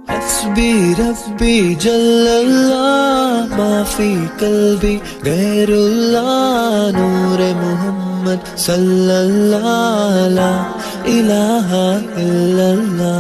हस्बी रब्बी जल्लल्लाह, मा फी कल्बी गैरुल्लाह, नूरे मोहम्मद सल्लल्लाह, ला इलाहा इल्लल्लाह।